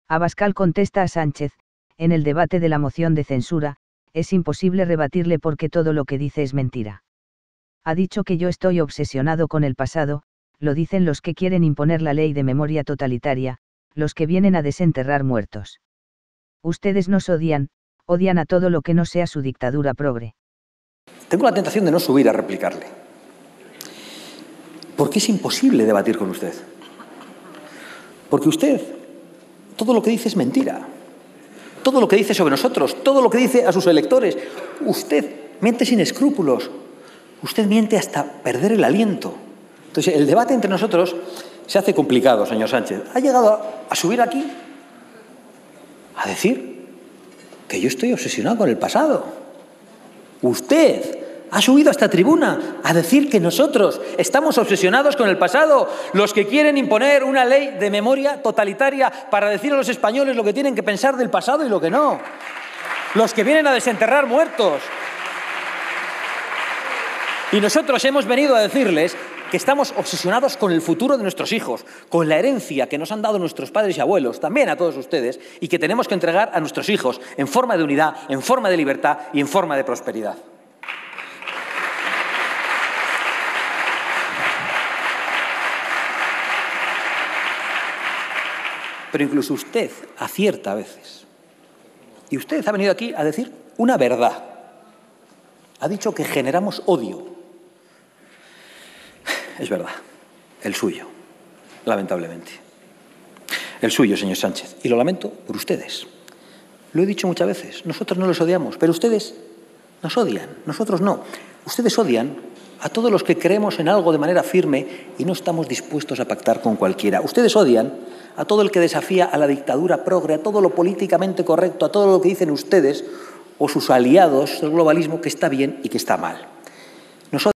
Abascal contesta a Sánchez, en el debate de la moción de censura, es imposible rebatirle porque todo lo que dice es mentira. Ha dicho que yo estoy obsesionado con el pasado, lo dicen los que quieren imponer la ley de memoria totalitaria, los que vienen a desenterrar muertos. Ustedes nos odian a todo lo que no sea su dictadura progre. Tengo la tentación de no subir a replicarle, porque es imposible debatir con usted. Porque usted, todo lo que dice es mentira. Todo lo que dice sobre nosotros, todo lo que dice a sus electores. Usted miente sin escrúpulos. Usted miente hasta perder el aliento. Entonces, el debate entre nosotros se hace complicado, señor Sánchez. Ha llegado a subir aquí a decir que yo estoy obsesionado con el pasado. Usted ha subido a esta tribuna a decir que nosotros estamos obsesionados con el pasado, los que quieren imponer una ley de memoria totalitaria para decir a los españoles lo que tienen que pensar del pasado y lo que no, los que vienen a desenterrar muertos. Y nosotros hemos venido a decirles que estamos obsesionados con el futuro de nuestros hijos, con la herencia que nos han dado nuestros padres y abuelos, también a todos ustedes, y que tenemos que entregar a nuestros hijos en forma de unidad, en forma de libertad y en forma de prosperidad. Pero incluso usted acierta a veces. Y usted ha venido aquí a decir una verdad. Ha dicho que generamos odio. Es verdad, el suyo, lamentablemente. El suyo, señor Sánchez. Y lo lamento por ustedes. Lo he dicho muchas veces, nosotros no los odiamos, pero ustedes nos odian, nosotros no. Ustedes odian a todos los que creemos en algo de manera firme y no estamos dispuestos a pactar con cualquiera. Ustedes odian a todo el que desafía a la dictadura progre, a todo lo políticamente correcto, a todo lo que dicen ustedes o sus aliados del globalismo que está bien y que está mal.